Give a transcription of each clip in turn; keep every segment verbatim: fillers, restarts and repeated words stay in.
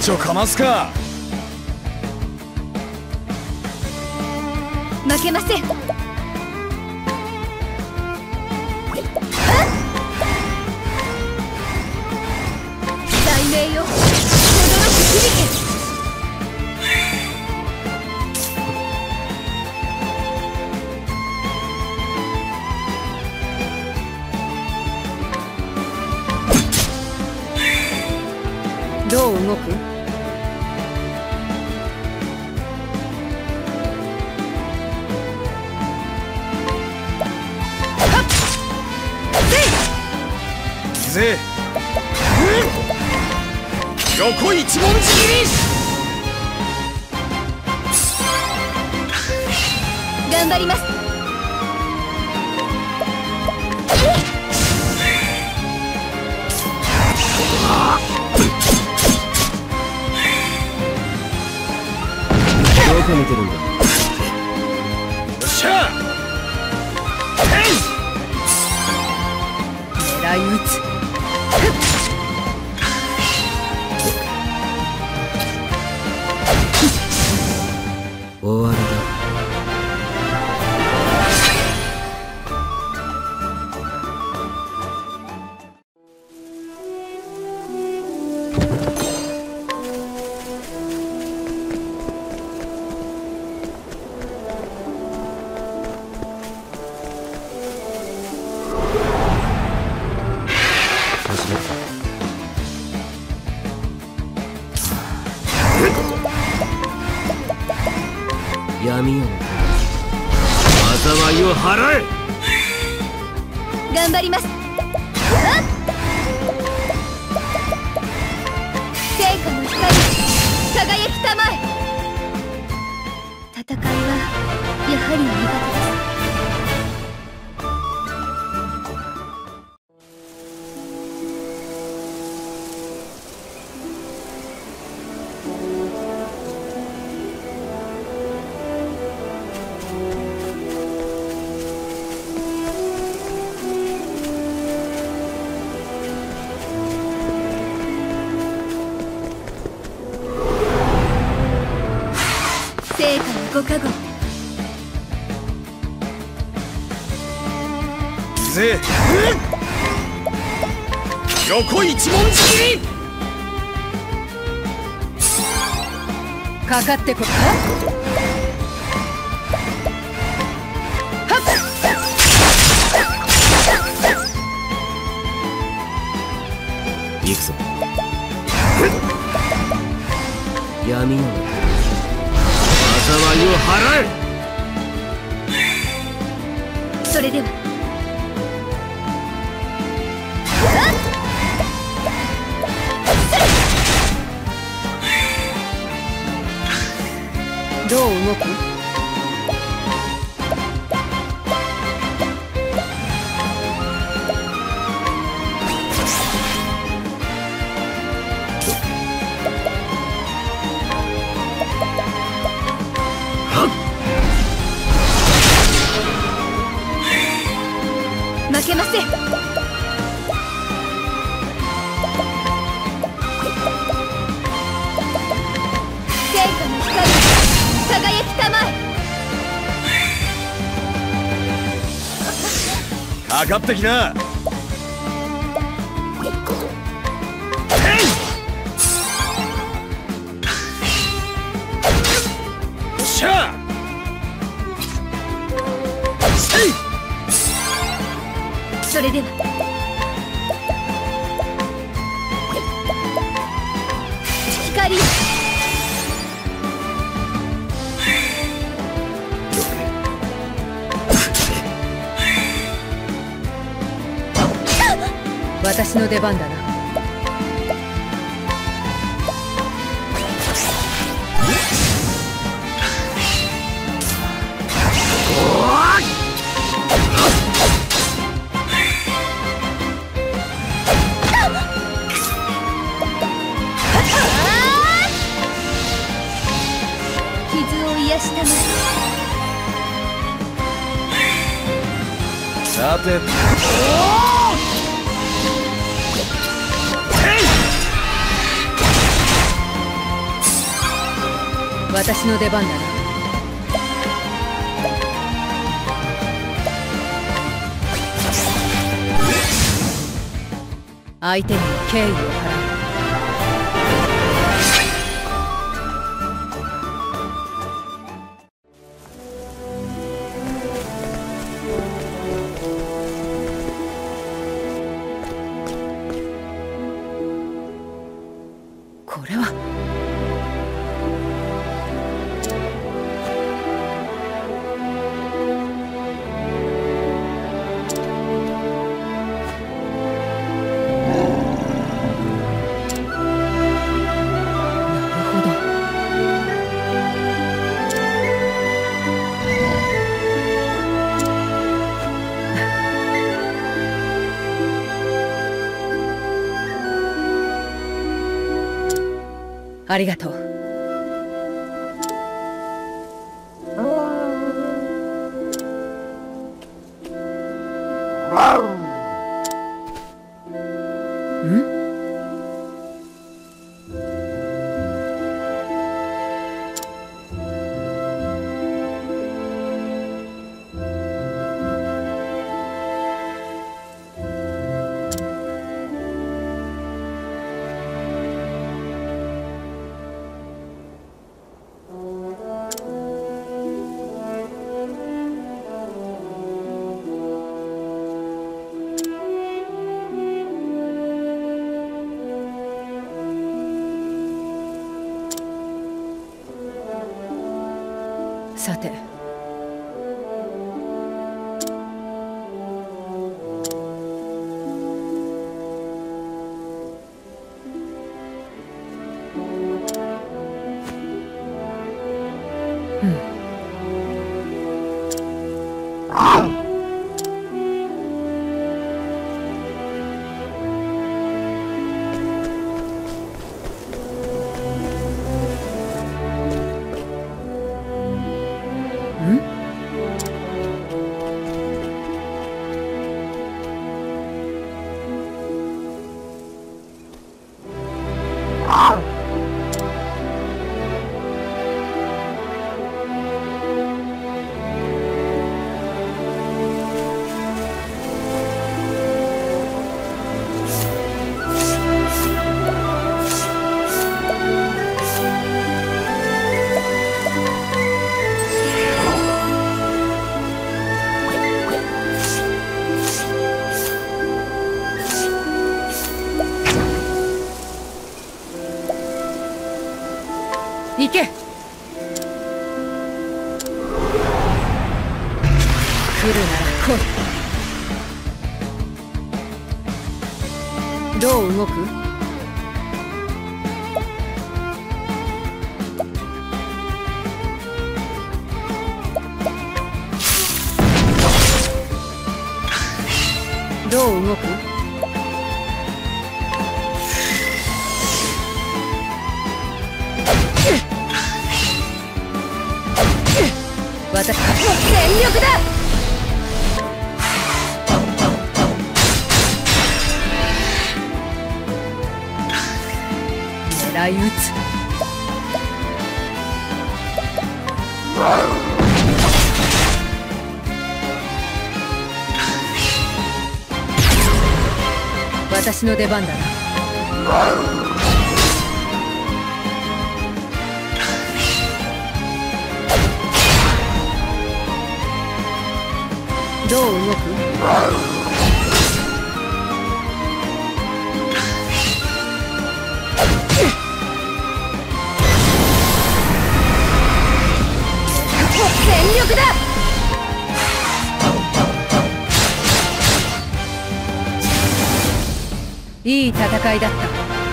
ちょかますか。 負けません。雷鳴よ、轟き響け。どう動く？ ぜ、うん、横一文字切り。 頑張ります。 どこ見てるんだ。よっしゃ。 狙い撃つ。 終わりだ。闇を災いを払え。 頑張ります。聖火の光、輝きたまえ。戦いはやはり苦手です。聖火のご加護。 ぜ、うん、横一文字切り。 かかってこい。 行くぞ。闇の災いを払え。 それではどう動く？負けません。聖火の光、輝きたまえ。 かかってきな。よっしゃ。 それでは光。私の出番だな。傷を癒したまえ。 さて、 私の出番だな。相手にも敬意を払う。これはありがとう。ん？さて、うん。行け。来るなら来い。どう動く？どう動く？私は全力だ。狙い撃つ。私の出番だな。どう動く？全力だ。いい戦いだった。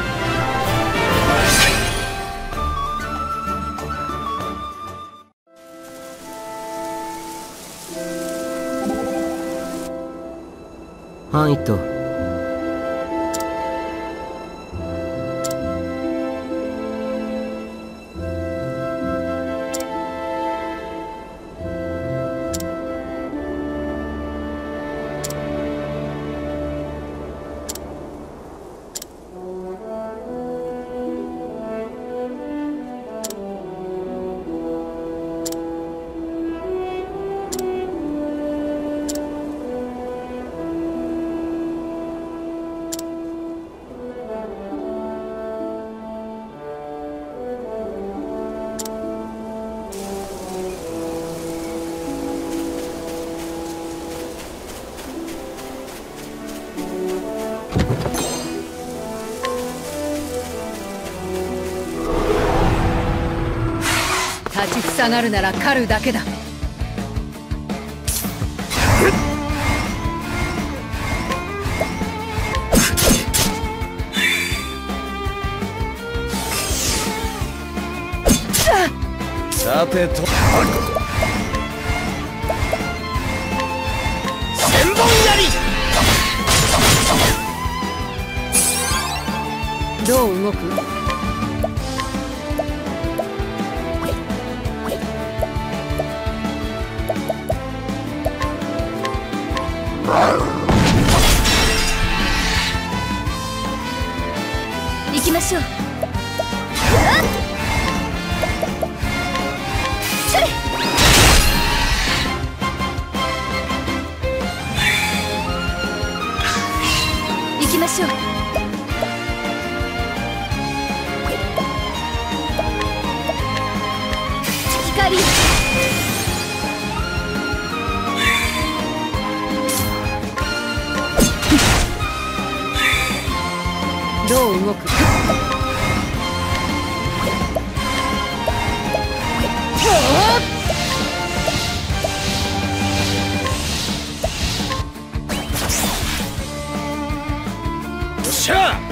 ハンイット。 立ちふさがるなら狩るだけだ。 さてと千本槍。 どう動く？行きましょう。それ！行きましょう。光。どう動く？ よっしゃ。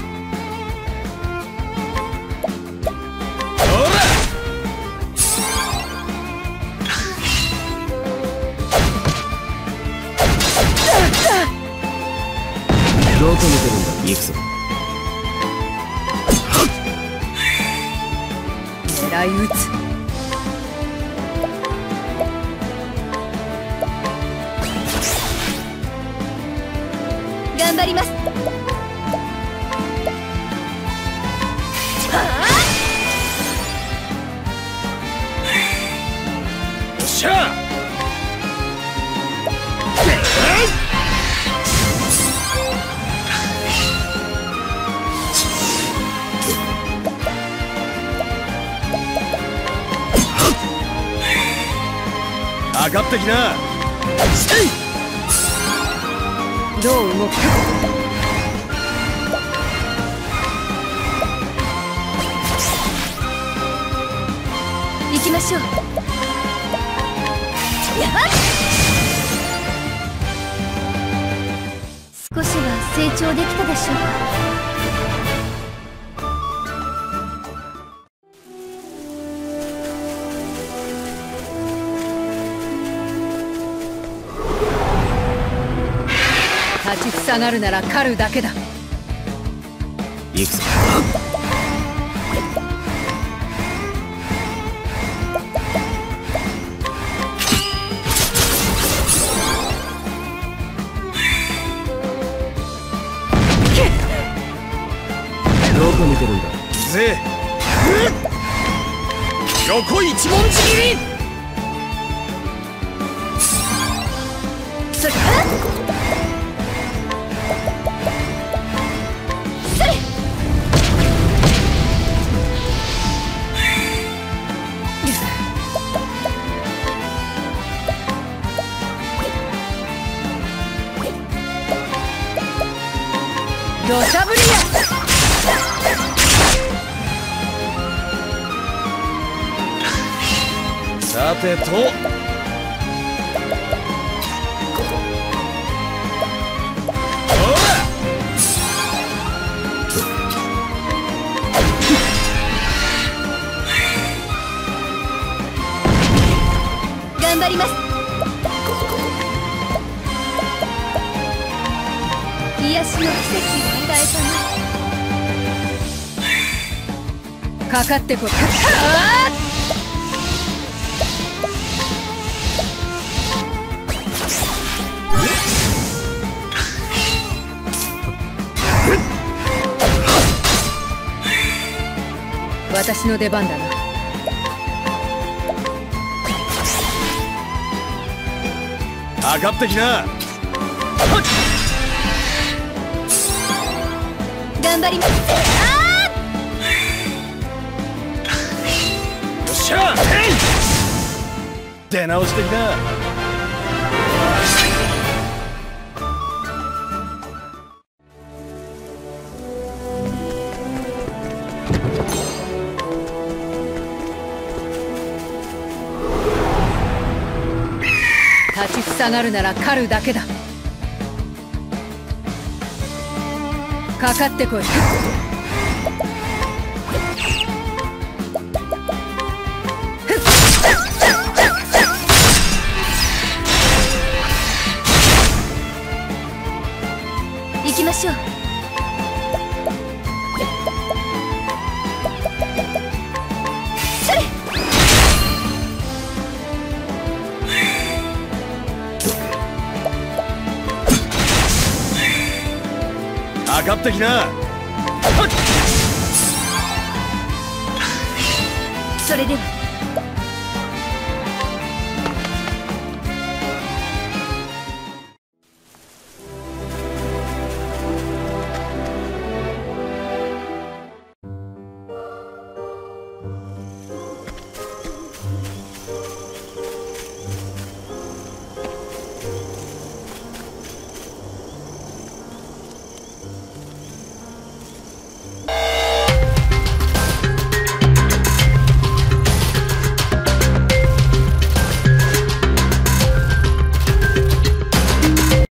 ほら。 どこ見てるんだ、行くぞ。 狙い撃つ。頑張ります。はあ！ よっしゃ。上がってきな。せい。 どう動く？行きましょう。やばっ！少しは成長できたでしょうか。立ちふさがるなら狩るだけだ。 行くぞ。どこ見てるんだ。 ぜ横一文字切り。 それ！それ！土砂降りや！ さてと。 頑張ります。癒しの奇跡を与えたまえ。かかってこい。ああ！私の出番だな。 上がってきな。 頑張ります。あよっしゃ。出直してきな。 たなるなら狩るだけだ。かかってこい。行きましょう。それ。 上がってきな。 それでは